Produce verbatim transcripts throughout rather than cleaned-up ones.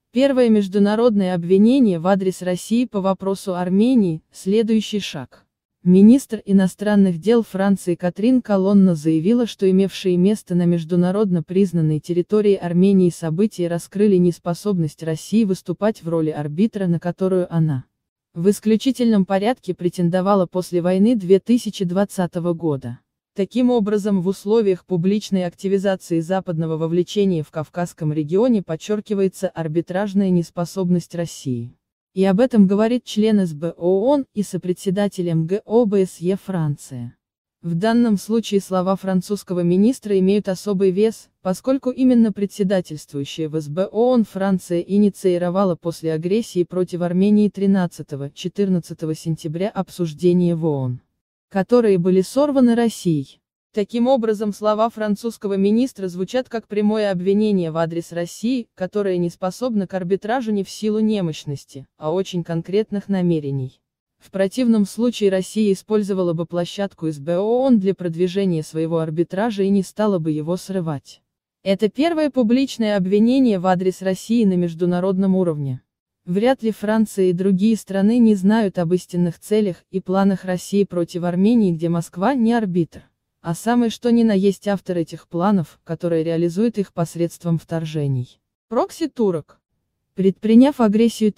Первое международное обвинение в адрес России по вопросу Армении – следующий шаг. Министр иностранных дел Франции Катрин Колонна заявила, что имевшие место на международно признанной территории Армении события раскрыли неспособность России выступать в роли арбитра, на которую она в исключительном порядке претендовала после войны две тысячи двадцатого года. Таким образом, в условиях публичной активизации западного вовлечения в Кавказском регионе подчеркивается арбитражная неспособность России. И об этом говорит член эс бэ ООН и сопредседатель эм гэ о бэ эс е Франция. В данном случае слова французского министра имеют особый вес, поскольку именно председательствующая в эс бэ ООН Франция инициировала после агрессии против Армении тринадцатого-четырнадцатого сентября обсуждения в ООН, которые были сорваны Россией. Таким образом, слова французского министра звучат как прямое обвинение в адрес России, которая не способна к арбитражу не в силу немощности, а очень конкретных намерений. В противном случае Россия использовала бы площадку эс бэ ООН для продвижения своего арбитража и не стала бы его срывать. Это первое публичное обвинение в адрес России на международном уровне. Вряд ли Франция и другие страны не знают об истинных целях и планах России против Армении, где Москва не арбитр, а самый что ни на есть автор этих планов, который реализует их посредством вторжений. Прокси-турок. Предприняв агрессию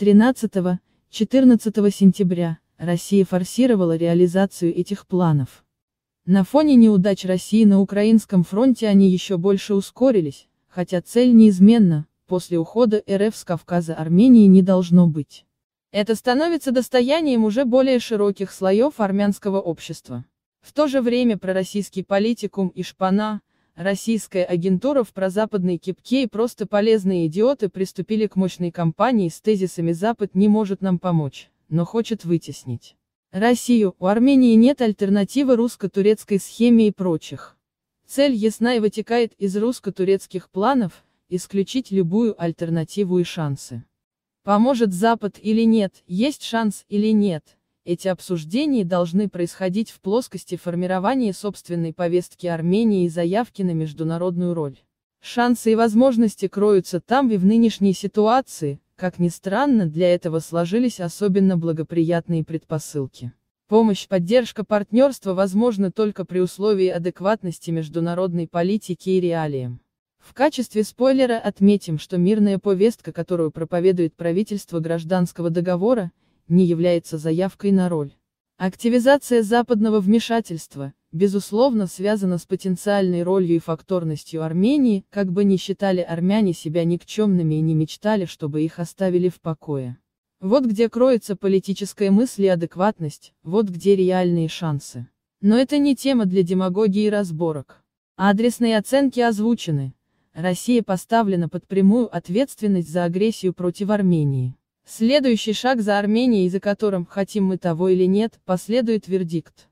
тринадцатого-четырнадцатого сентября, Россия форсировала реализацию этих планов. На фоне неудач России на Украинском фронте они еще больше ускорились, хотя цель неизменна. После ухода эр эф с Кавказа Армении не должно быть. Это становится достоянием уже более широких слоев армянского общества. В то же время пророссийский политикум и шпана, российская агентура в прозападной кипке и просто полезные идиоты приступили к мощной кампании с тезисами «Запад не может нам помочь, но хочет вытеснить Россию, у Армении нет альтернативы русско-турецкой схеме и прочих». Цель ясна и вытекает из русско-турецких планов – исключить любую альтернативу и шансы. Поможет Запад или нет, есть шанс или нет, эти обсуждения должны происходить в плоскости формирования собственной повестки Армении и заявки на международную роль. Шансы и возможности кроются там и в нынешней ситуации, как ни странно, для этого сложились особенно благоприятные предпосылки. Помощь, поддержка, партнерство возможны только при условии адекватности международной политики и реалиям. В качестве спойлера отметим, что мирная повестка, которую проповедует правительство гражданского договора, не является заявкой на роль. Активизация западного вмешательства, безусловно, связана с потенциальной ролью и факторностью Армении, как бы ни считали армяне себя никчемными и не мечтали, чтобы их оставили в покое. Вот где кроется политическая мысль и адекватность, вот где реальные шансы. Но это не тема для демагогии и разборок. Адресные оценки озвучены. Россия поставлена под прямую ответственность за агрессию против Армении. Следующий шаг за Арменией, за которым, хотим мы того или нет, последует вердикт.